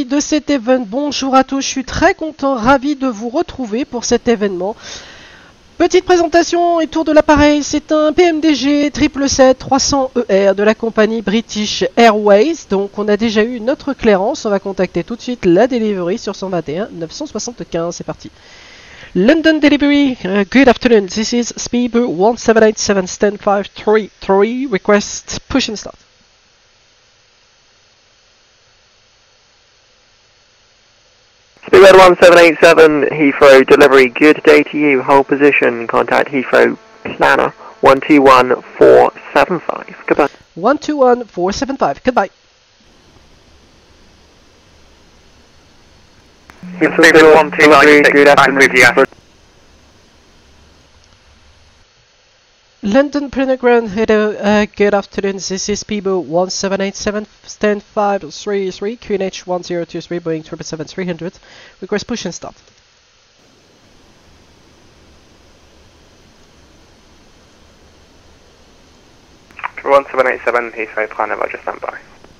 partie de cet événement. Bonjour à tous, je suis très content, ravi de vous retrouver pour cet événement. Petite présentation et tour de l'appareil, c'est un PMDG 777-300ER de la compagnie British Airways. Donc on a déjà eu notre clairance, on va contacter tout de suite la delivery sur 121 975, c'est parti. London Delivery, good afternoon, this is Speedbird 1787 stand 533, request push and start. Speedbird 1787, Heathrow delivery, good day to you, hold position, contact Heathrow planner 121475, goodbye. 121475, goodbye. Speedbird 1296, good afternoon. London Pentagon, hello, good afternoon, this is Speedbird 1787, stand 533, QNH 1023, Boeing 777-300, request push and start. Speedbird 1787, Heathrow planner, Roger, stand by.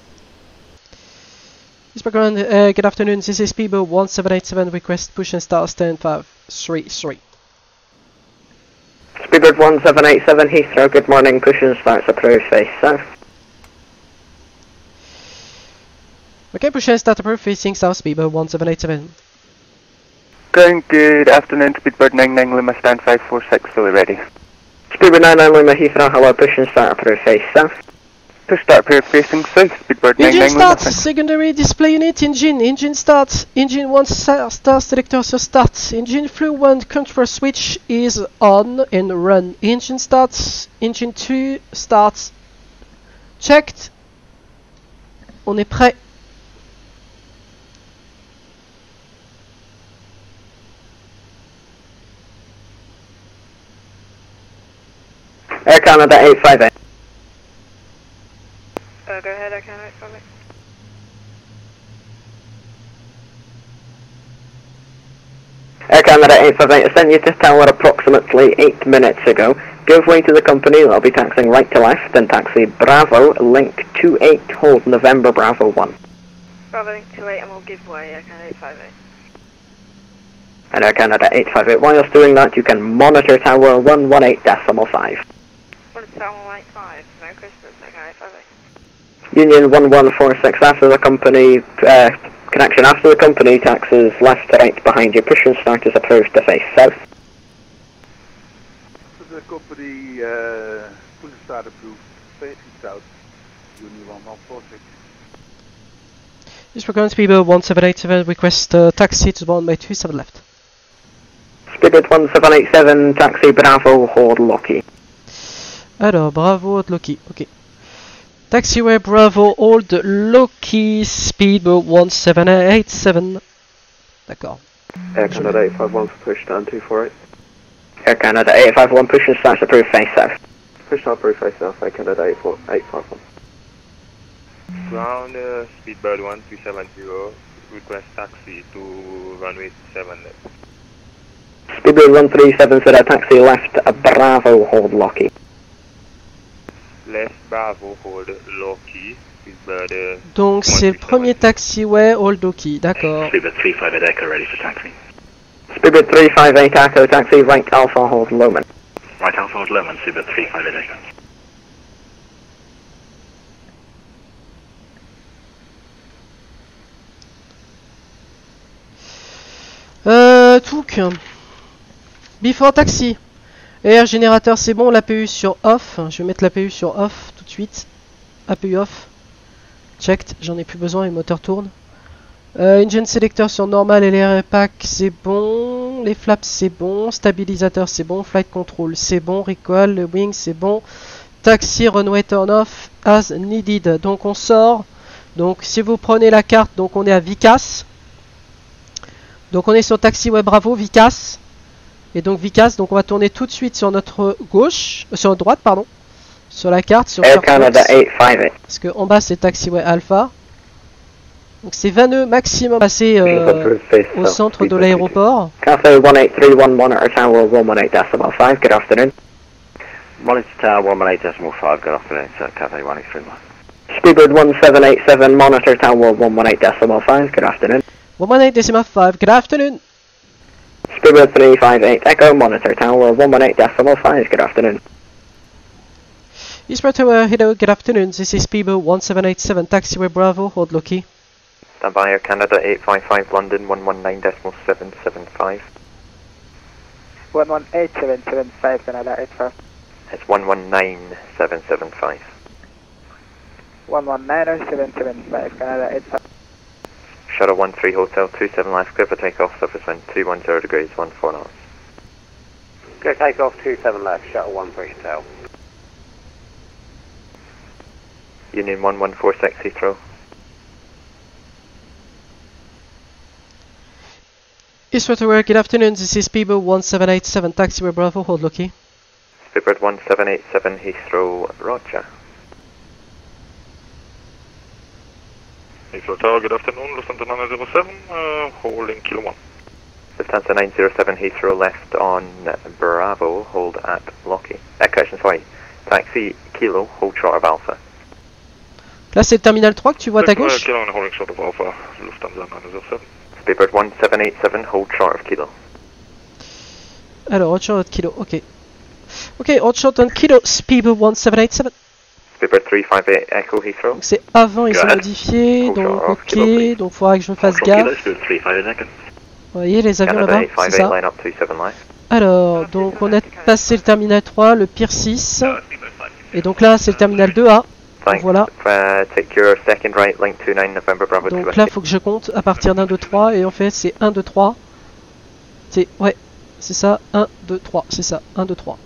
Speedbird, good afternoon, this is Speedbird 1787, request push and start, stand 533. Speedbird 1787, Heathrow, good morning, push and starts approved, face south. Okay, push and start approved, facing south, Speedbird 1787. Going good afternoon, Speedbird 99 Lima, stand 546, fully ready. Speedbird 99 Lima, Heathrow, hello, push and start approved, face south. Push start approved, facing south, Speedbird 99 Engine Lima. start, secondary display unit, engine start, engine 1 start selector so start, engine flew 1 control switch is on and run, engine starts, engine 2 starts, checked, on est prêt. Air Canada 858. Go ahead, I can't wait for me. Air Canada 858, I sent you to tower approximately 8 minutes ago. Give way to the company, I'll be taxiing right to left, then taxi Bravo, link 28, hold November Bravo 1. Bravo link 28 and we'll give way, Air Canada 858. And Air Canada 858, while you're doing that, you can monitor tower 118.5. What is tower 185? Merry Christmas, Air Canada 858. Union 1146 after the company, connection after the company, taxes left to right behind you, push and start is approved to face south. The company, push and start approved, facing south, Union 1146. This program Speedbird 1787, request taxi to the 127 left. Speedbird 1787, taxi Bravo, hold Loki. Alors, Bravo, hold Loki, ok. Taxiway Bravo, hold Loki, Speedbird 1787. D'accord. Air Canada 851 for push down 248. Air Canada 851, push and start approved face south. Push start approved face south, Air Canada 851. Ground Speedbird 1370, request taxi to runway 7 left. Speedbird 1370, taxi left, Bravo, hold Loki. Left Bravo, hold Loki. Speedbird Donc c'est le premier taxiway, hold Loki, d'accord. Speedbird 358 Echo ready for taxi. Speedbird 358 Echo, taxi right Alpha, hold Loman. Right Alpha hold Lowman, Speedbird 358 Echo. Touk. Before taxi. Air générateur c'est bon, l'APU sur off. Je vais mettre l'APU sur off tout de suite. APU off. Checked, j'en ai plus besoin, le moteur tourne. Engine selector sur normal et l'air pack c'est bon. Les flaps c'est bon. Stabilisateur c'est bon. Flight control c'est bon. Recoil, le wing c'est bon. Taxi runway turn off as needed. Donc on sort. Donc si vous prenez la carte, donc on est à Vicas. Donc on est sur taxiway Bravo, Vicas. Et donc Vicas, donc on va tourner tout de suite sur notre gauche, sur notre droite pardon, sur la carte, sur Air Canada 858. parce que en bas c'est taxiway Alpha. Donc c'est 20 nœuds maximum passé au centre de l'aéroport. Cathay 18311 monitor tower 118.5, good afternoon. Monitor Tower 18.5, good afternoon, sir, Cathay 183. Speedbird 1787, monitor tower 118.5, good afternoon. 118.5, good afternoon. Speedbird 358 Echo, monitor tower 118.5, good afternoon. Eastward Tower, hello, good afternoon. This is Speedbird 1787, taxiway Bravo, hold lucky. Stand by Air Canada 855 London 119.775. 118.775 Canada 85. It's 119.775. 119.775 Canada 85. Shuttle 13 Hotel 27 left, clear for takeoff, surface wind 210 degrees, 14 knots. Clear takeoff 27 left, shuttle 13 Hotel. Union 1146 Heathrow. Eastward Tower, good afternoon. This is Speedbird 1787, taxiway Bravo, hold lucky. Speedbird 1787 Heathrow, Roger. Heathrow Tower, good afternoon, Lufthansa 907, holding Kilo 1. Lufthansa 907 Heathrow left on Bravo, hold at Lockheed. Correction, sorry. Taxi Kilo, hold short of Alpha. Là, c'est le terminal 3 que tu vois à ta gauche. Kilo 1 holding short of Alpha, Lufthansa 907. Speedbird 1787, hold short of Kilo. Alors, hot shot kilo, ok. Ok, hot shot on kilo, Speedbird 1787. Speedbird 358 Echo Heathrow. Donc c'est avant, ils sont ahead. modifiés, Hold donc short of ok, kilo, please. donc faudra que je fasse From Kilo, gaffe. Speedbird 358 Echo. Vous voyez les avions Canada là-bas, c'est 858 ça. line up 27 left. Alors, donc on a passé le terminal 3, le Pier 6. Et donc là, c'est le terminal 2A. Thanks. Voilà. Take your second right, link 29 November Bravo 2. Donc là, faut que je compte à partir d'1, 2, 3. Et en fait, c'est 1, 2, 3. C'est, ouais, c'est ça. 1, 2, 3. C'est ça. 1, 2, 3.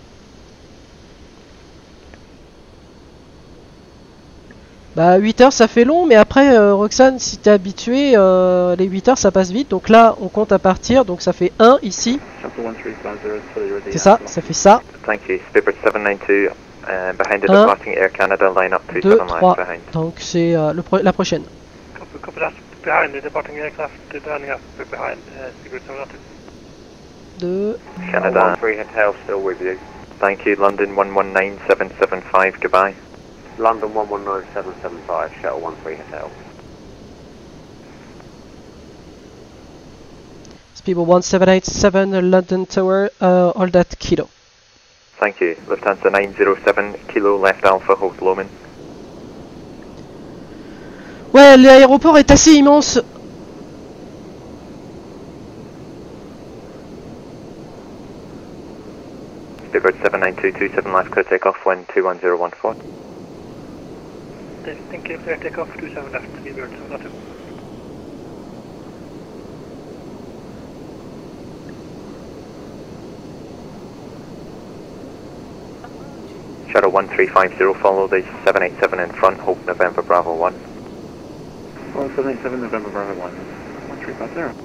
Bah 8 heures ça fait long, mais après Roxane, si t'es habitué, les 8 heures ça passe vite. Donc là on compte à partir, donc ça fait 1 ici. C'est ça, ça fait ça. Thank you. Speedbird 792 behind the Un, departing Air Canada line up 2, 27 left 3. behind. Donc c'est la prochaine. Copy that. Behind the departing aircraft, turning up behind Speedbird 792. 2. Canada. 13 Hotel still with you. Thank you. London 119775. Goodbye. London 119775, shuttle 13 Hotel. Speedbird 1787, London Tower, all that kilo. Thank you. Lufthansa 907 Kilo left Alpha, hold Loman. Ouais, l'aéroport est assez immense. Speedbird 79227 left, clear takeoff, wind 21014. Thank you, clear takeoff 27 left, Speedbird 792. Shuttle 1350, follow the 787 in front, hold November Bravo 1. 787 November Bravo 1. 1350.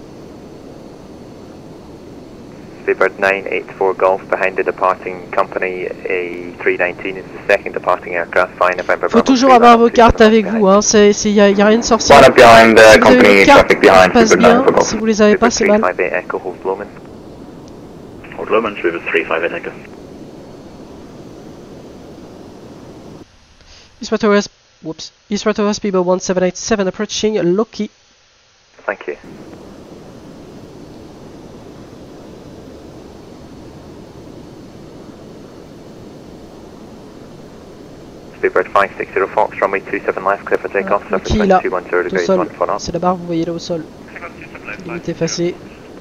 Speedbird 984 Golf behind the departing company A319 is the second departing aircraft, flying November Faut Bravo 3. toujours avoir vos cartes avec vous, hein. Y a rien de sorcier. Line up behind Si vous avez company vos cartes, traffic behind, passe Speedbird 9 bien. for Golf. Si vous les avez pas, c'est mal. 358 Echo, hold Loman. Hold Loman, Speedbird 358 Echo. Eastward Tower, whoops. Eastward Tower, Speedbird 1787 approaching Loki. Thank you. Speedbird 560 Fox, runway 27 left, clear for takeoff, surface Loki wind là, 210 au degrees, sol. 14 knots. C'est la barre, vous voyez là au sol. Limite effacée.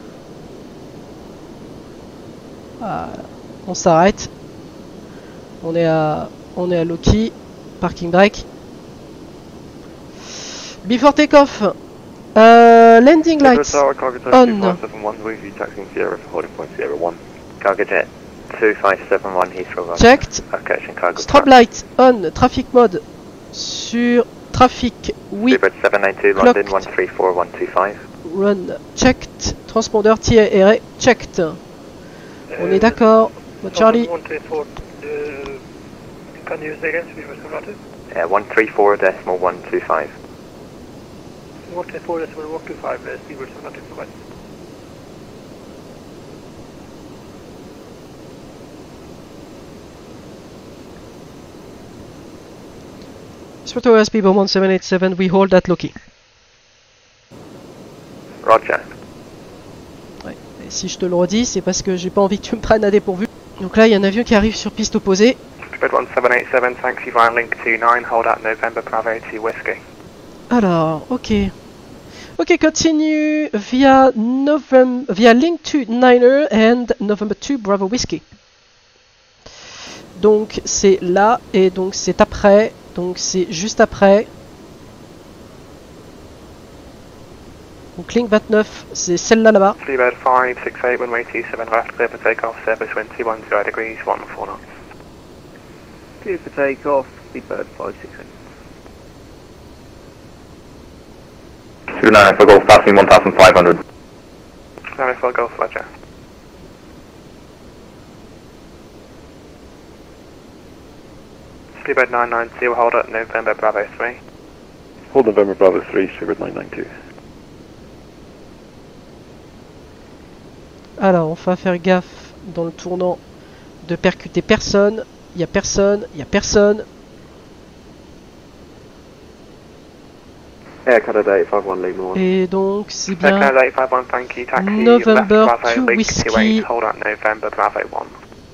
Voilà. On s'arrête. On est à Loki. Parking brake. Before takeoff. Landing lights on. Cargo jet 2571 Heathrow Road. Checked. Catching cargo. Strobe light on. Traffic mode sur trafic. Oui. Speedbird 792 Clocked. London 134125. Run. Checked. Transpondeur TRE. Checked. On est d'accord. Charlie. 134, can you use the again, Speedbird 792? 134.125. 134.125, Speedbird 792, provide. Speedbird Speedbird 1787, we hold at Loki. Roger. Ouais. Et si je te le redis, c'est parce que j'ai pas envie que tu me prennes à dépourvu. Donc là, il y a un avion qui arrive sur piste opposée. Speedbird 1787, taxi via link 29, hold at November Bravo 2 Whiskey. Alors, ok. Ok, continue via link 29er and November 2 Bravo Whiskey. Donc c'est là et donc c'est après. Donc c'est juste après. Donc ligne 29, c'est celle-là là-bas. Speedbird 568, runway 27 left, clear for takeoff, service wind 210 degrees, 14 knots. Clear for takeoff, Speedbird 568. 29 for Golf, passing 1,500. 94 Golf, Roger. Speedbird 992, hold at November Bravo 3. Hold November Bravo 3, Speedbird 992. Alors on va faire gaffe dans le tournant de percuter personne. Il y a personne, il y a personne. Air Canada 851, leave me one. Et donc c'est Air bien Canada 851, thank you, taxi November left Bravo 2 link Whiskey. 28, hold at November Bravo 1.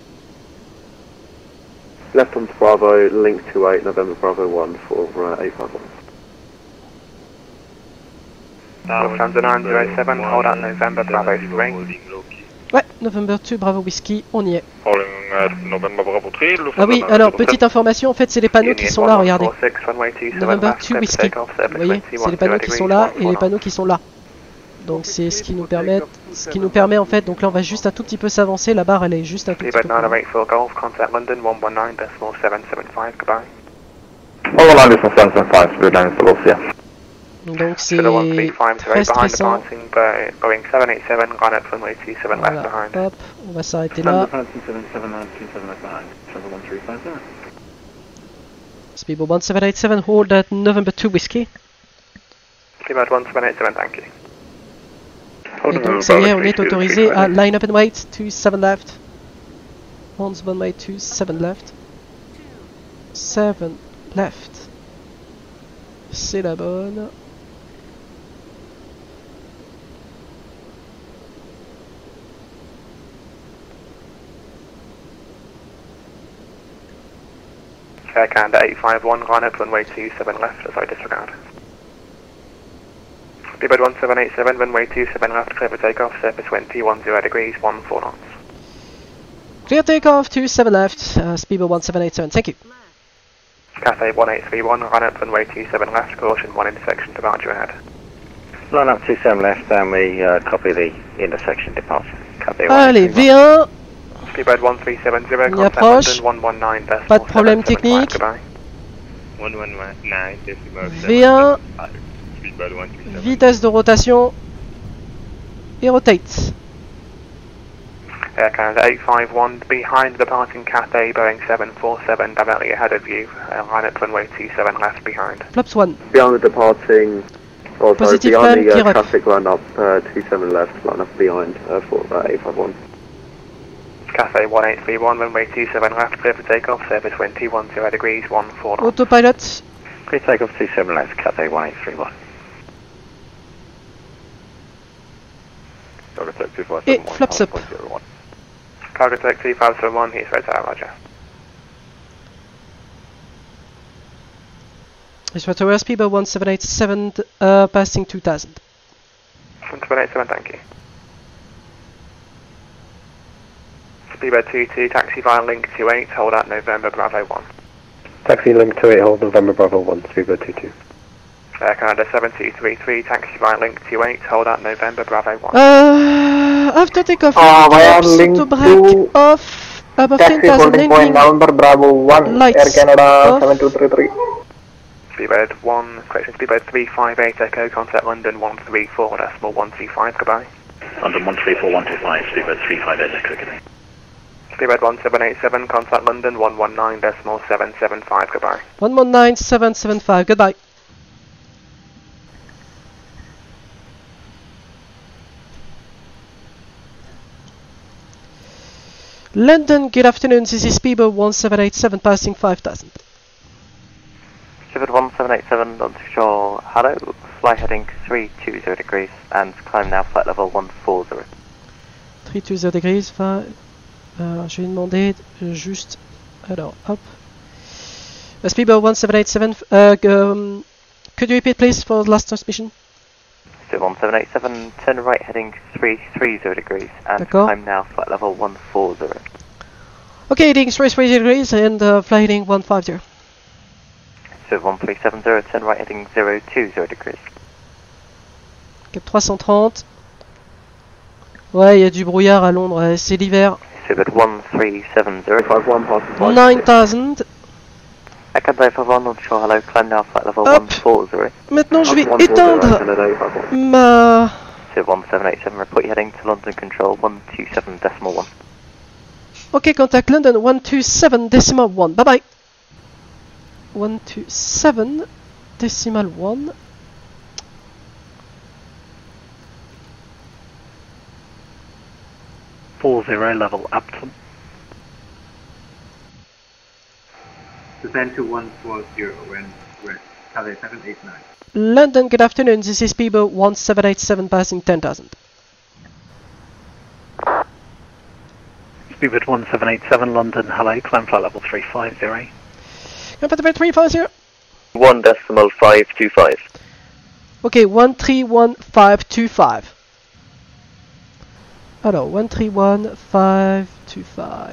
Left on Bravo, link 28, November Bravo 1 for 851. Lufthansa 907, hold at November Bravo 3. Ouais, November 2 Bravo Whiskey, on y est. Holding November Bravo 3, Ah oui, alors petite information, en fait c'est les panneaux qui sont là, regardez. November 2 Whiskey. Vous voyez, c'est les panneaux qui sont là et les panneaux qui sont là. Donc c'est ce qui nous permet en fait, donc là on va juste un tout petit peu s'avancer, la barre elle est juste un tout petit peu Speedbird plus loin. 984 Golf, contact London 119.775, goodbye. Hold on, this 175, Speedbird 9 for Golf, yeah. Donc c'est Sugar 135 très behind stressant. departing Boeing 787, line up runway 27 left Voilà, behind. hop, on va s'arrêter là. Speedbird 1787, hold at November 2 Whiskey. Speedbird 1787, thank you. Et donc ça y est, on est autorisé à line up and wait, 27 left. On the runway 27 left. 7 left. C'est la bonne. Air Canada 851, line up runway 27 left as I disregard. Speedbird 1787, runway 27 left, clear for takeoff, surface wind 210 degrees, 14 knots. Clear takeoff, 27 left, Speedbird 1787, thank you. Cathay 1831, line up runway 27 left, caution 1 intersection departure ahead. Line up 27 left and we copy the intersection departure. Cathay Allez, V1, Speedbird 1370, on y approche, contact London 119, pas de problème technique. goodbye. 119, decimal V1, 775, Speedbird 137. vitesse de rotation, et rotate. Air Canada 851, behind departing Cathay Boeing 747, directly ahead of you, line up runway 27 left behind. Flaps 1. Beyond the departing, oh sorry, Positive beyond climb, the gear up. traffic line up 27 left, line up behind for 851. Cathay 1831, runway 27 left, clear for takeoff, service wind 210 degrees, 14 knots. Autopilot, Clear takeoff 27 left, Cathay 1831. et flaps up. Cargo Tech 2571, Heathrow Tower, roger. Heathrow Tower, Speedbird 1787, passing 2000. 1787, thank you. Speedbird 22, taxi via link 28, hold at November Bravo 1. Taxi link 28, hold November Bravo 1, Speedbird 22. Air Canada 7233, taxi via link 28, hold at November Bravo 1. After takeoff, via flaps link to break off above 10,000 landing. November Bravo 1, Lights Air Canada off. 7233. Speedbird 1, correction, Speedbird 358 Echo, contact London 134.125, goodbye. London 134.125, Speedbird 358 Echo, good day. Speedbird 1787, contact London 119.775, goodbye. 119775, goodbye. London, good afternoon, this is Speedbird 1787 passing 5000. Speedbird 1787 London Control, hello, fly heading 320 degrees and climb now flight level 140. 320 degrees, je vais demander juste, alors hop, Speedboat 1787, could you repeat please for the last transmission? So 1787, turn right heading 330 degrees and climb now flight level 140. Okay, heading 330 degrees and fly heading 150. So 1370, turn right heading 020 degrees. Cap 330. Ouais, il y a du brouillard à Londres, c'est l'hiver. So 1370, 9000. Echo 551 London Shore, hello, climb now flight level 140. Maintenant je vais éteindre ma... So 1787, report your heading to London Control 127.1. Ok, contact London 127.1, bye bye. 127.1. 40 level Upton. Descend to 140 when west. Calais 789. London, good afternoon, this is Speedboat 1787 passing 10,000. Speedboat 1787 London, hello, climb flight level 350. Climb flight level 350. 1.525. Ok, 131525. Alors, 131525.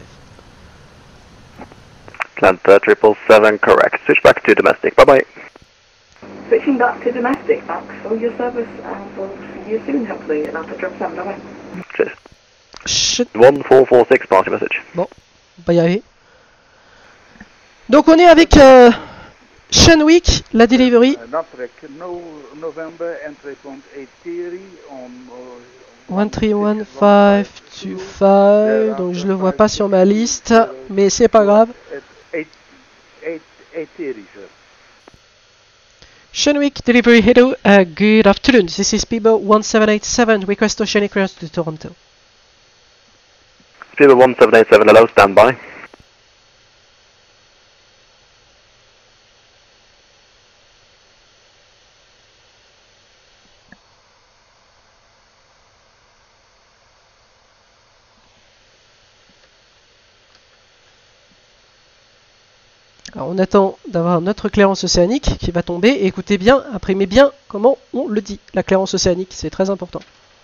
Atlanta 777, correct. Switch back to domestic. Bye bye. Switching back to domestic, thanks for your service, and we'll see you soon, hopefully, Atlanta 777. Bye bye. Cheers. Shit. 1446, party message. Bon, on va y arriver. Donc on est avec Shenwick, la delivery. November entry point 830 on 131525, donc je le vois pas sur ma liste, mais c'est pas grave. 830, sir. Shenwick, delivery hello, good afternoon, this is Speedboat 1787, request Ocean Express to Toronto. Speedboat 1787, hello, standby. Alors on attend d'avoir notre clairance océanique qui va tomber, et écoutez bien, imprimez bien comment on le dit, la clairance océanique, c'est très important.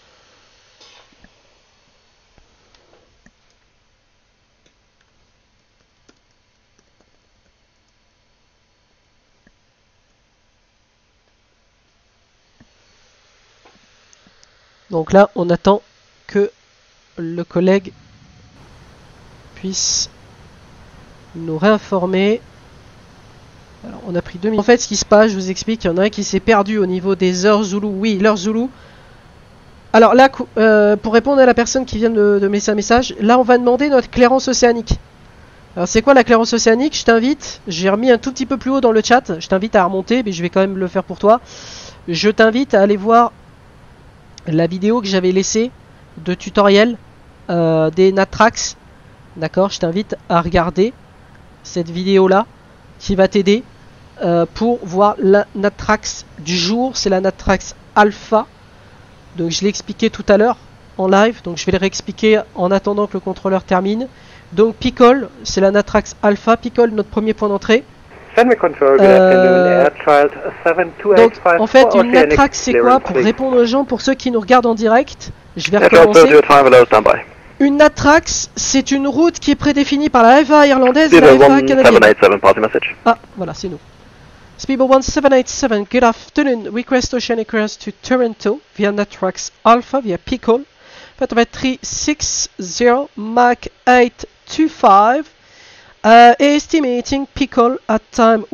Donc là, on attend que le collègue puisse nous réinformer. Alors, on a pris 2 minutes. En fait, ce qui se passe, je vous explique, il y en a un qui s'est perdu au niveau des heures Zulu. Oui, l'heure Zulu. Alors là, pour répondre à la personne qui vient de me laisser un message, là, on va demander notre clairance océanique. Alors, c'est quoi la clairance océanique? Je t'invite, j'ai remis un tout petit peu plus haut dans le chat, je t'invite à remonter, mais je vais quand même le faire pour toi. Je t'invite à aller voir la vidéo que j'avais laissée de tutoriel des Natrax. D'accord, je t'invite à regarder cette vidéo là qui va t'aider pour voir la Natrax du jour. C'est la Natrax Alpha, donc je l'ai expliqué tout à l'heure en live, donc je vais le réexpliquer en attendant que le contrôleur termine. Donc Pickle, c'est la Natrax Alpha. Pickle, notre premier point d'entrée. Send control, good afternoon, Air Child 7285. Donc en fait une Natrax c'est quoi? Pour répondre aux gens, pour ceux qui nous regardent en direct, je vais recommencer. Une Natrax, c'est une route qui est prédéfinie par la FAA irlandaise et la FAA canadienne. Ah, voilà, c'est nous. Speedboat 1787, good afternoon. Request Ocean Express to Toronto via Natrax Alpha via Pickle. En fait, on va être 360 Mach 825. Estimating Pickle at time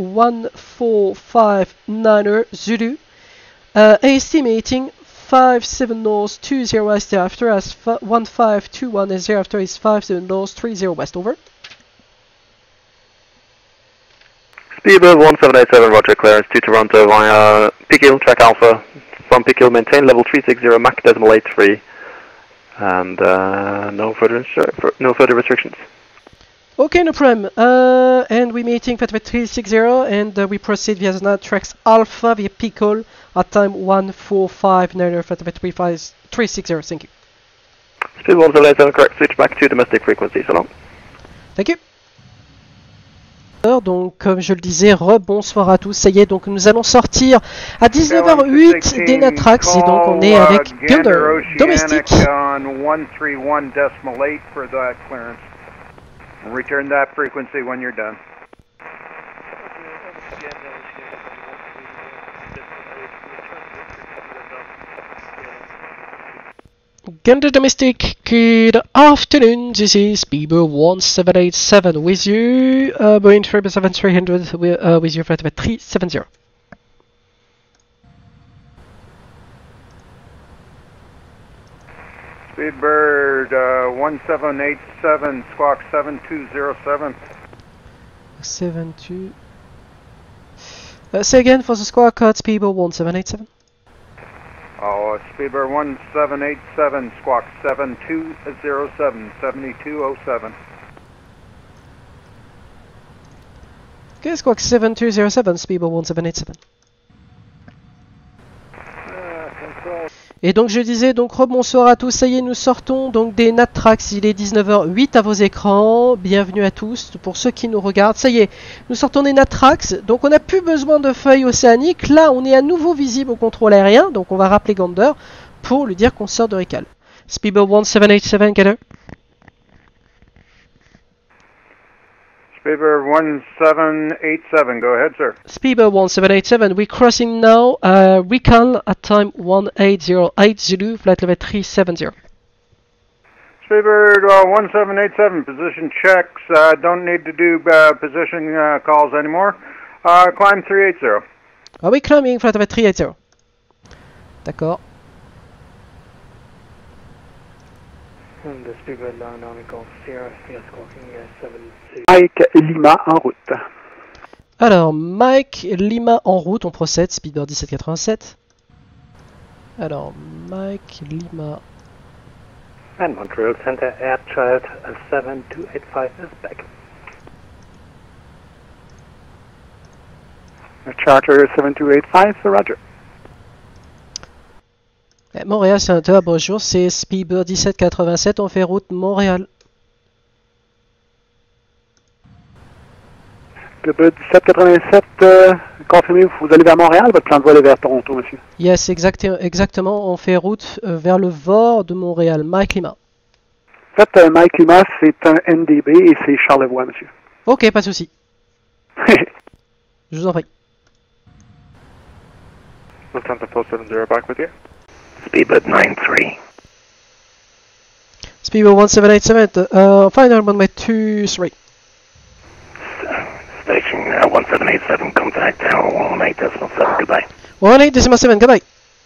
1459er Zulu. Estimating 57 north 20 west thereafter as 1521 and thereafter is 57 north 30 west, over. Speedboat 1787, roger, clearance to Toronto via Pickle, track Alpha. From Pickle, maintain level 360 Mach 83. And no further restrictions. Okay, no problem. And we're meeting Fatbet 360 and we proceed via the Natrax Alpha via Pickle at time 1459 Fatbet 360. Thank you. Speed 177, correct, switch back to domestic frequency, so long. Thank you. Donc comme je le disais, rebonsoir à tous, ça y est, donc nous allons sortir à 19h08 des Natrax et donc on est avec Gunder, domestique. Return that frequency when you're done. Gunder Domestic, good afternoon, this is Bieber 1787 with you, Boeing 777-300 with you for 370. Speedbird 1787, squawk 7207. 72. Say again for the squawk code, Speedbird 1787. Oh, Speedbird 1787, squawk 7207, 7207. Okay, squawk 7207, Speedbird 1787. Et donc je disais, donc rebonsoir à tous, ça y est, nous sortons donc des Natrax, il est 19h08 à vos écrans, bienvenue à tous, pour ceux qui nous regardent, ça y est, nous sortons des Natrax, donc on n'a plus besoin de feuilles océaniques, là on est à nouveau visible au contrôle aérien, donc on va rappeler Gander pour lui dire qu'on sort de récal. Speedbird 1787, Gander. Speedbird 1787, go ahead, sir. Speedbird 1787, we're crossing now recall at time 1808 Zulu, flight level 370. Speedbird 1787, position checks, don't need to do position calls anymore. Climb 380. Are we climbing flight level 380? D'accord. The Speedbird Nautical Sierra, squawking 72. Mike Lima en route. Alors, Mike Lima en route, on procède, Speedbird 1787. Alors, Mike Lima. And Montreal Center, Air Child 7285 is back. Charter 7285, Roger. Montréal Center, bonjour, c'est Speedbird 1787, on fait route Montréal. Speedbird 1787, confirmez, vous allez vers Montréal, votre plan de vol est vers Toronto, monsieur. Yes, exactement, on fait route vers le VOR de Montréal, Mike Lima. En fait, Mike Lima, c'est un NDB et c'est Charlevoix, monsieur. Ok, pas de souci. Je vous en prie. Lufthansa 470 back with you. Speedbird 93. Speedbird 1787, final runway 23. Station 1787, contact tower 18.7, goodbye. 18.7, goodbye.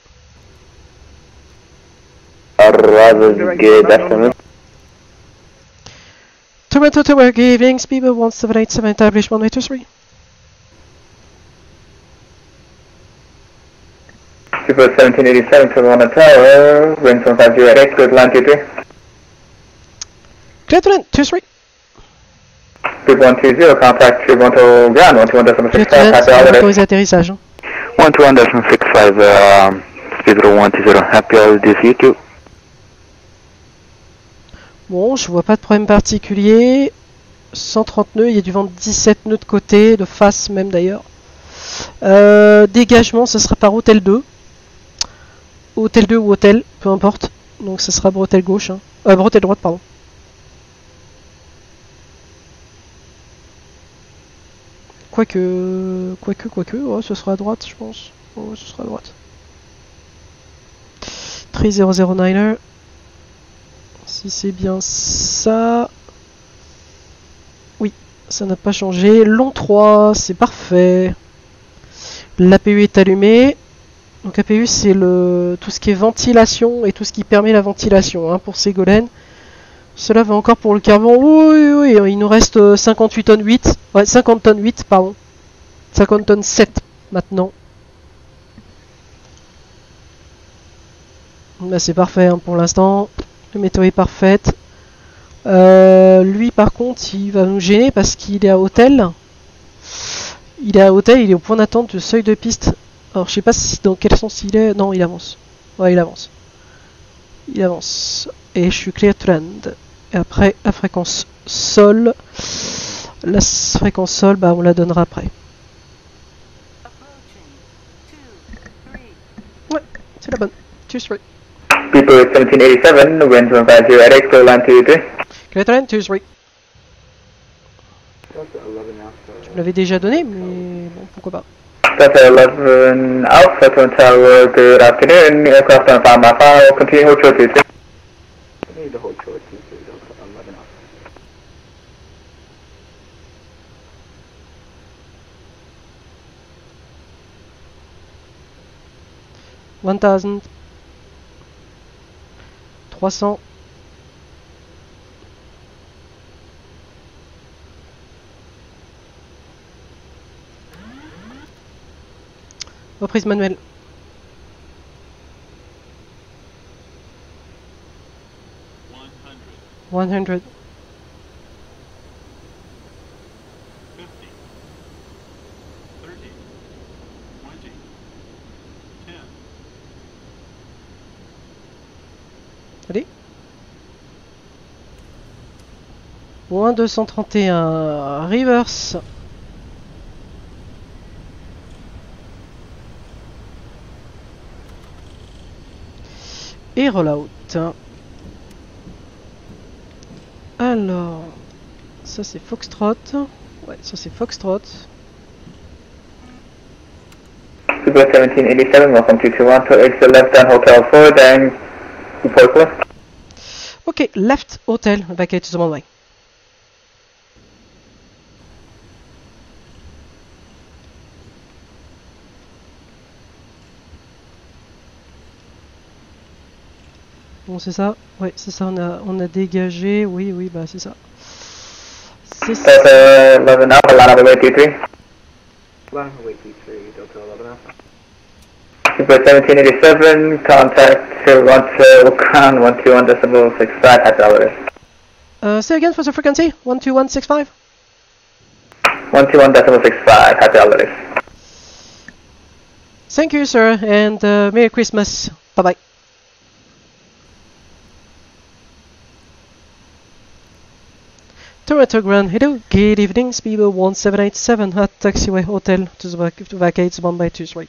Rather good afternoon. Toronto Tower, good evening, Speedbird 1787, establish runway 23. Speedbird 1787 to Toronto Tower, wind 1508, good land 23. Clear to land, 23. Speedbird 120, contact Toronto ground, 121.65, happy holidays. Autorisé atterrissage. 121.65, Speedbird 120, happy holidays, you too. Bon, je vois pas de problème particulier. 130 nœuds, il y a du vent de 17 nœuds de côté, de face même d'ailleurs. Dégagement, ce sera par hôtel 2. Hôtel 2 ou hôtel, peu importe. Donc ce sera bretelle gauche. Hein. Bretelle droite, pardon. Quoique, ouais, ce sera à droite, je pense. Ouais, ce sera à droite. 3009er. Si c'est bien ça. Oui, ça n'a pas changé. Long 3, c'est parfait. L'APU est allumé. Donc APU c'est tout ce qui est ventilation et tout ce qui permet la ventilation hein, pour Ségolène. Cela va encore pour le carburant. Oui, il nous reste 58 tonnes 8. Ouais, 50 tonnes 8, pardon. 50 tonnes 7 maintenant. Bah, c'est parfait hein, pour l'instant. La météo est parfaite. Lui par contre il va nous gêner parce qu'il est à hôtel. Il est à hôtel, il est au point d'attente du seuil de piste. Alors je sais pas si dans quel sens il est. Non, il avance. Ouais, il avance. Il avance. Et je suis clear to land. Et après la fréquence sol. La fréquence sol, bah on la donnera après. Ouais, c'est la bonne. 2-3. People 1787, wind 150 headache, clear land 2-3. Clear to land, 2-3. Je me l'avais déjà donné, mais bon, pourquoi pas. Delta 11 Alpha Twin Tower, good afternoon. Aircraft on 5 mile file, continue hold short 2-3. Hold short 2-3, Delta 11 Alpha. 1000. 300. Reprise manuelle. One hundred. 10. Allez. Moins 231. Reverse. Et rollout. Alors, ça c'est Foxtrot. Ouais, ça c'est Foxtrot. Super 1787, welcome to Toronto, exit left and hotel forward and report close. Ok, left hotel, vacate the runway. Bon, c'est ça. Ouais, c'est ça. On a dégagé. Oui, oui, bah c'est ça. C'est ça. Delta 11 Alpha, line up away 2-3. Line away 2-3, Delta 11 Alpha. Super 1787, contact ground 121.65, happy holidays. Say again for the frequency. 12165. 121.65, happy holidays. Thank you, sir, and Merry Christmas. Bye bye. Toronto Grand, hello, good evening, Speedboat 1787 at Taxiway Hotel to vacate 1x23.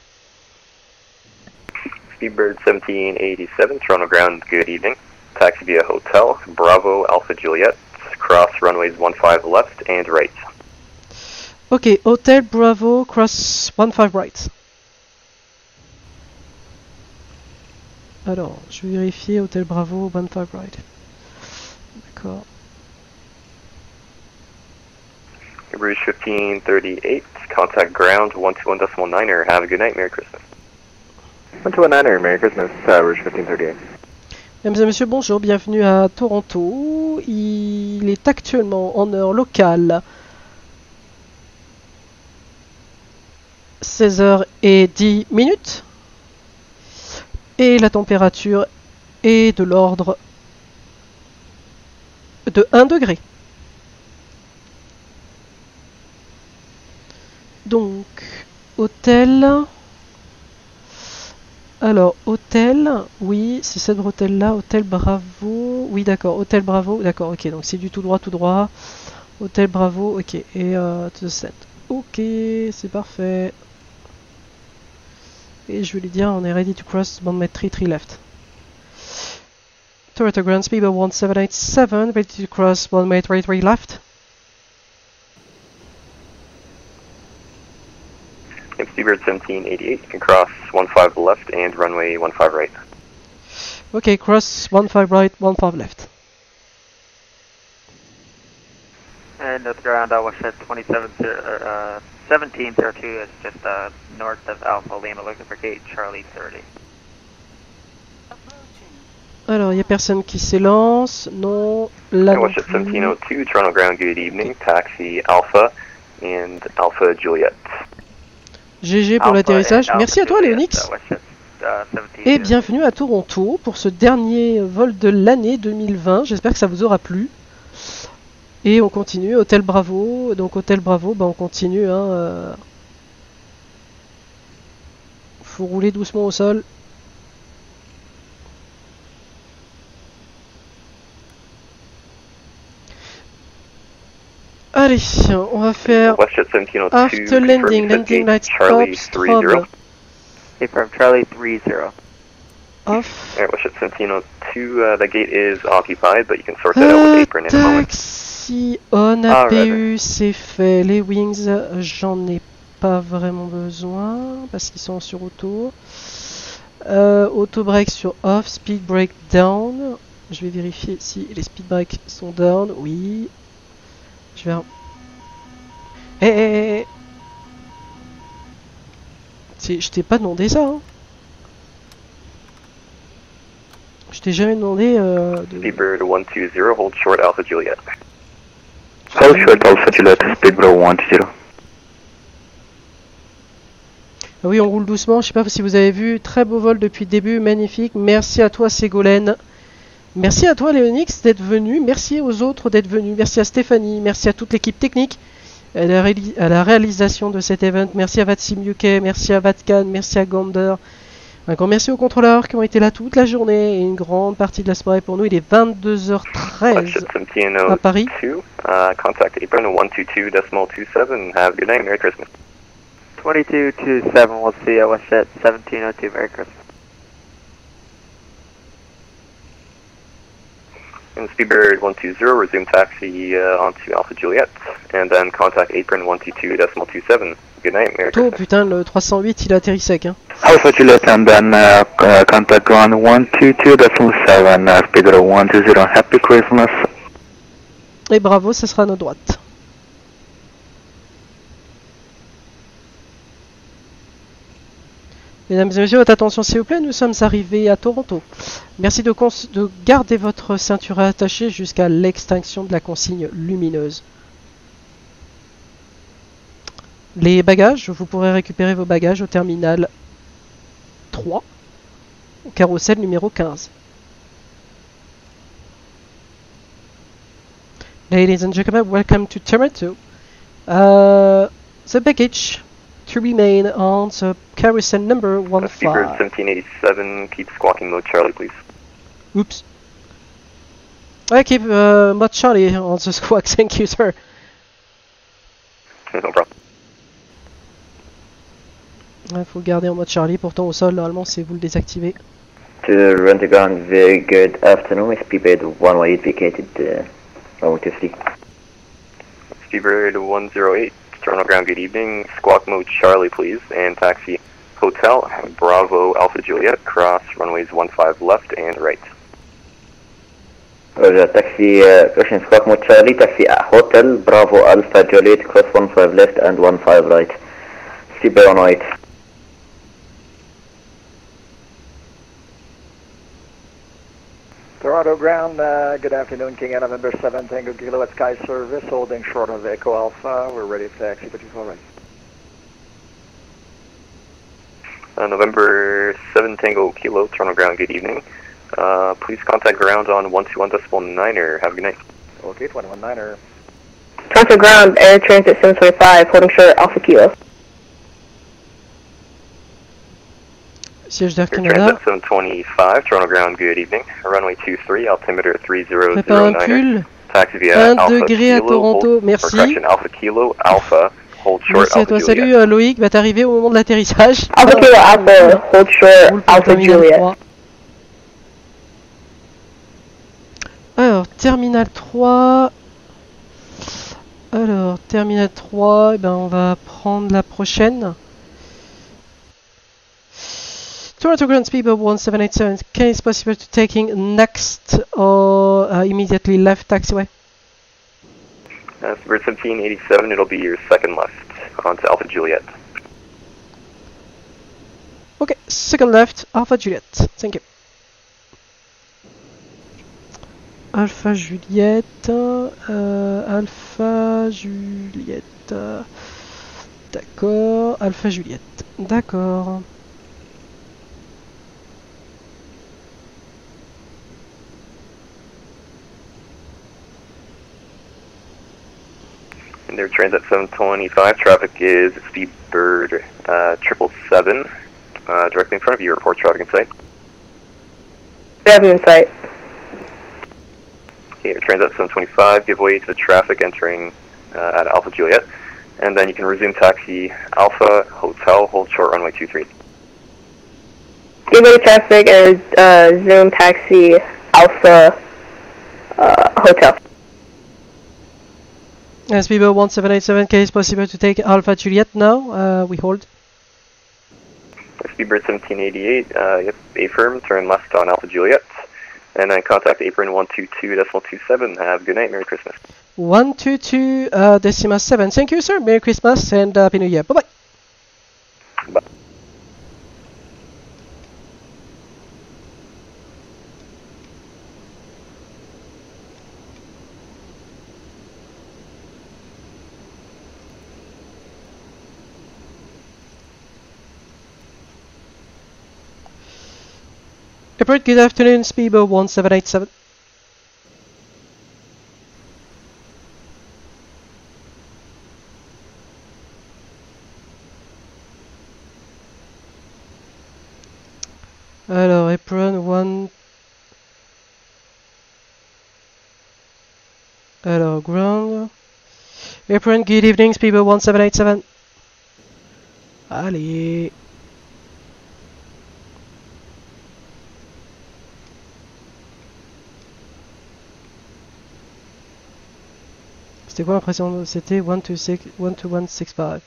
Speedbird 1787, Toronto Ground, good evening. Taxi via Hotel, Bravo, Alpha Juliet, cross runways 15 left and right. Ok, Hotel Bravo, cross 15 right. Alors, je vais vérifier Hotel Bravo, 15 right. D'accord. Rouge 1538, contact ground 121.9er. Have a good night, Merry Christmas. 121er, Merry Christmas, Rouge 1538. Mesdames et messieurs, bonjour, bienvenue à Toronto. Il est actuellement en heure locale 16h10. Et la température est de l'ordre de 1 degré. Donc, hôtel. Alors, hôtel, oui, c'est cet hôtel-là, hôtel Bravo. Oui, d'accord, hôtel Bravo, d'accord, ok, donc c'est du tout droit. Hôtel Bravo, ok, et to the set. Ok, c'est parfait. Et je vais lui dire, on est ready to cross runway 33 left. Toronto Grand Speedboat 1787, ready to cross runway 33 left. And Speedbird 1788, you can cross 15 left and runway 15 right. Okay, cross 15 right, 15 left. And at the ground, I was at 1702 is just north of Alpha Lima, looking for gate Charlie 30. Alors, il n'y a personne qui s'élance, non, là I non was at plus. 1702, Toronto Ground, good evening. Taxi Alpha and Alpha Juliet. GG pour l'atterrissage. Merci à toi, Léonix. Et bienvenue à Toronto pour ce dernier vol de l'année 2020. J'espère que ça vous aura plu. Et on continue, Hôtel Bravo. Donc Hôtel Bravo, bah on continue. Hein, faut rouler doucement au sol. Allez, on va faire after landing lights off, strobe. Confirm Charlie 30. Off. Alright, Westjet 1702, the gate is occupied, but you can sort that out with apron in a moment. Taxi on APU, c'est fait. Les wings, j'en ai pas vraiment besoin parce qu'ils sont sur auto. Auto brake sur off, speed brake down. Je vais vérifier si les speed brakes sont down. Oui. Je vais. Je t'ai pas demandé ça. Hein. Je t'ai jamais demandé. Speedbird 120, hold short Alpha Juliet. Hold short Alpha Juliet, Speedbird 120. Ah oui, on roule doucement. Je sais pas si vous avez vu. Très beau vol depuis le début, magnifique. Merci à toi, Ségolène. Merci à toi, Léonix, d'être venu. Merci aux autres d'être venus. Merci à Stéphanie. Merci à toute l'équipe technique à la réalisation de cet event. Merci à Vatsim UK. Merci à Vatkan. Merci à Gander. Un grand merci aux contrôleurs qui ont été là toute la journée et une grande partie de la soirée pour nous. Il est 22h13 à Paris. Contact apron 122.27. Have a good night. Merry Christmas. 2227, we'll see you. Westjet 1702, Merry Christmas. And Speedbird 120, resume taxi onto Alpha Juliet, and then contact apron 122.27. Good night, Merry Christmas. Oh putain, le 308 il a atterri sec. Hein. Alpha Juliet and then contact ground 122.7, Speedbird 120, Happy Christmas. Et bravo, ce sera à notre droite. Mesdames et messieurs, votre attention s'il vous plaît, nous sommes arrivés à Toronto. Merci de garder votre ceinture attachée jusqu'à l'extinction de la consigne lumineuse. Les bagages, vous pourrez récupérer vos bagages au terminal 3, au carrousel numéro 15. Ladies and gentlemen, welcome to Toronto. The baggage to remain on the carousel number 15. Speedbird 1787, keep squawking mode Charlie, please. Oops. I keep mode Charlie on the squawk, thank you, sir. No problem. Il faut le garder en mode Charlie, pourtant au sol, normalement, c'est vous le désactivez. To Rentagon, very good afternoon. Speedbird 118 vacated runway 23. Speedbird 108, terminal ground, good evening. Squawk mode Charlie, please, and taxi Hotel Bravo Alpha Juliet, cross runways 15 left and right. Roger, taxi Russian squawk mode Charlie, taxi Hotel Bravo Alpha Juliet, cross 15 left and 15 right. Speedbird 108. Toronto ground, good afternoon, King Anna, November 7 Tango Kilo at Sky Service, holding short of Echo Alpha, we're ready to taxi, but you're all right. November 7 Tango Kilo, Toronto ground, good evening. Please contact ground on 121.9er, have a good night. Okay, 219er. Toronto ground, Air Transit 725, holding short Alpha Kilo. Siège d'Air Air Canada. Transit 725, Toronto ground, good evening. Runway 23, altimeter Prépare un 3009. pull. Taxi via 1 Alpha degré à Kilo, Toronto, hold, merci. correction, Alpha Kilo, Alpha, hold short, Merci à toi, Alpha Juliet. salut Loïc, va t'arriver au moment de l'atterrissage. Alpha Kilo Alpha, hold short Alpha Juliet. Alors, terminal 3. Alors, terminal 3, eh ben, on va prendre la prochaine. Toronto Ground Speedbird 1787, can it's possible to taking next or immediately left taxiway? Speedbird 1787, it'll be your second left onto Alpha Juliet. Okay, second left, Alpha Juliet, thank you. Alpha Juliette, Alpha Juliette, d'accord, Alpha Juliette, d'accord. And their Transat 725, traffic is Speedbird 777, directly in front of you, report traffic in sight. Traffic in sight. Okay, your Transat 725, give way to the traffic entering at Alpha Juliet, and then you can resume taxi Alpha Hotel, hold short runway 23. Give way to traffic and zoom taxi Alpha Hotel. Speedbird 1787, is possible to take Alpha Juliet now? We hold. Speedbird 1788, yep, affirm, turn left on Alpha Juliet, and then contact apron 122.27. Have a good night, Merry Christmas. 122.7. Thank you, sir. Merry Christmas and Happy New Year. Bye bye. Bye. Airport, good afternoon, Speedbird 1787. Alors, apron 1. Alors, ground. Apron, good evening, Speedbird 1787. Allez. C'était quoi l'impression? C'était 12165.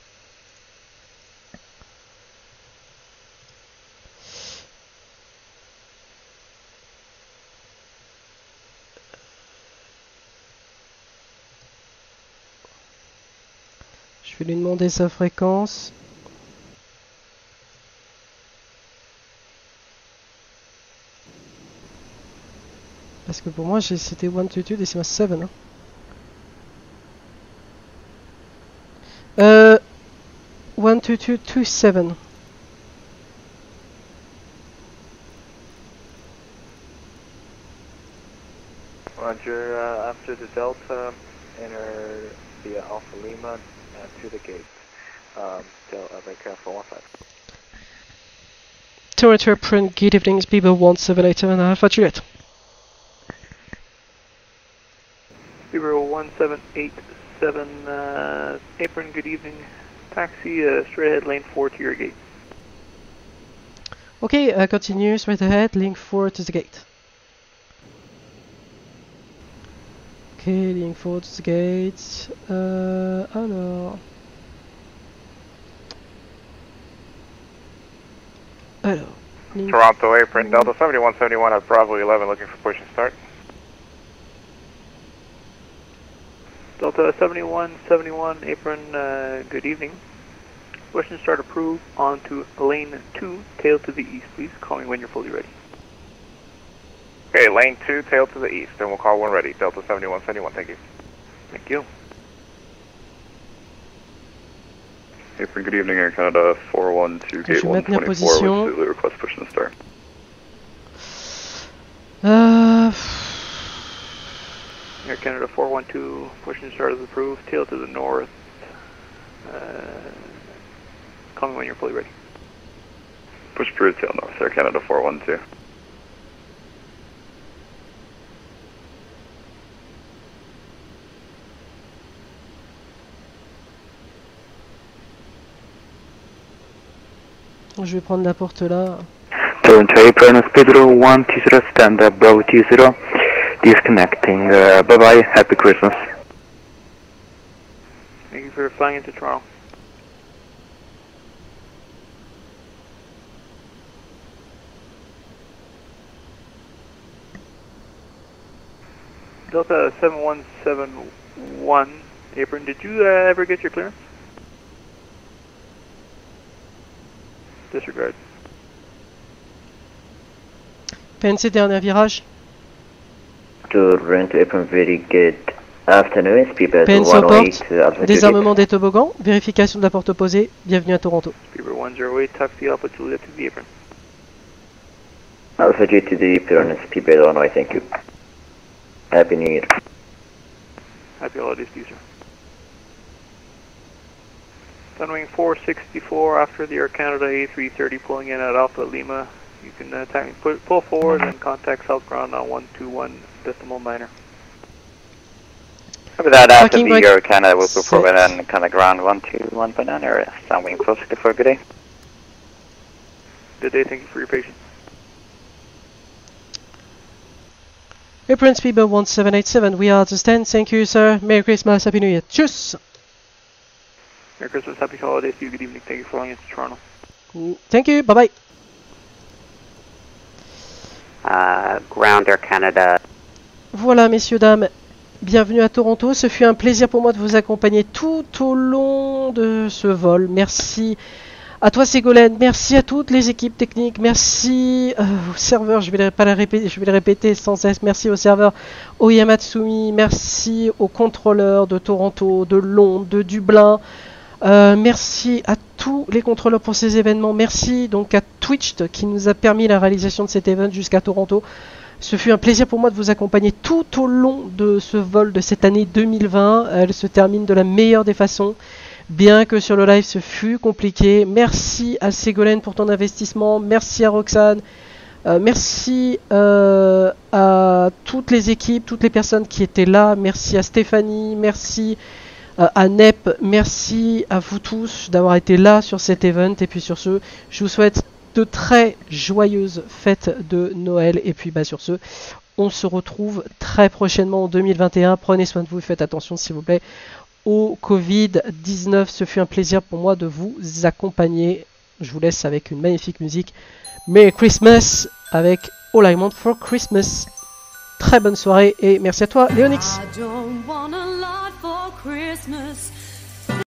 Je vais lui demander sa fréquence. Parce que pour moi c'était 122.7 hein. 122.27. Roger, after the Delta, enter via Alpha Lima to the gate. Aircraft 415. Toronto Print, good evening, Speedbird 1787, Alpha Juliet. Speedbird 1787, apron, good evening. Taxi straight ahead, lane 4 to your gate. Okay, continue straight ahead, link 4 to the gate. Okay, link 4 to the gate. Alors. Toronto apron, Delta 7171 at Bravo 11, looking for push and start. Delta 7171, apron, good evening. Push and start approved onto lane 2, tail to the east, please. Call me when you're fully ready. Okay, lane 2, tail to the east, and we'll call one ready. Delta 7171, thank you. Thank you. Apron, good evening, Air Canada 412, gate 124, with Zulu, request push and start. Air Canada 412, push and start is approved, tail to the north. Call me when you're fully ready. Push approved, tail north, Air Canada 412. Je vais prendre la porte là. Toronto apron, Speedbird 120, stand up, Bravo 20, disconnecting, bye bye, happy Christmas. Thank you for flying into Toronto. Delta 7171, apron, did you ever get your clearance? Disregard. PNC, dernier virage. Toronto apron, very good afternoon, Speedbird PNC aux portes, 108, désarmement des toboggans, vérification de la porte opposée, bienvenue à Toronto. Speedbird 108, taxi Alpha Juliet to the apron. Alpha J to the apron, Speedbird 108, thank you. Happy New Year. Happy holidays to you, sir. Sunwing 464 after the Air Canada A330 pulling in at Alpha Lima. You can pull forward and contact South Ground on 121.9. Copy that. After Parking the brake Air Canada will pull set. forward and contact ground 121.9 or Sunwing 464. Good day. Good day. Thank you for your patience. Apron Speedbird 1787, we are at the stand. Thank you, sir. Merry Christmas, Happy New Year. Tschüss! Merry Christmas, Happy Holidays to you. Good evening. Thank you for flying into Toronto. Thank you, bye bye. Ground Air Canada. Voilà, messieurs, dames, bienvenue à Toronto. Ce fut un plaisir pour moi de vous accompagner tout au long de ce vol. Merci à toi, Ségolène. Merci à toutes les équipes techniques. Merci aux serveurs. Je vais le répéter sans cesse. Merci aux serveurs Oya Matsumi. Merci aux contrôleurs de Toronto, de Londres, de Dublin. Merci à tous les contrôleurs pour ces événements. Merci donc à Twitch qui nous a permis la réalisation de cet événement jusqu'à Toronto. Ce fut un plaisir pour moi de vous accompagner tout au long de ce vol de cette année 2020. Elle se termine de la meilleure des façons, bien que sur le live ce fut compliqué. Merci à Ségolène pour ton investissement. Merci à Roxane. Merci à toutes les équipes, toutes les personnes qui étaient là. Merci à Stéphanie. Merci à NEP. Merci à vous tous d'avoir été là sur cet event. Et puis sur ce, je vous souhaite de très joyeuses fêtes de Noël. Et puis sur ce, on se retrouve très prochainement en 2021. Prenez soin de vous et faites attention s'il vous plaît au Covid-19. Ce fut un plaisir pour moi de vous accompagner. Je vous laisse avec une magnifique musique. Merry Christmas avec All I Want for Christmas. Très bonne soirée et merci à toi, Léonix. I don't want a lot for Christmas.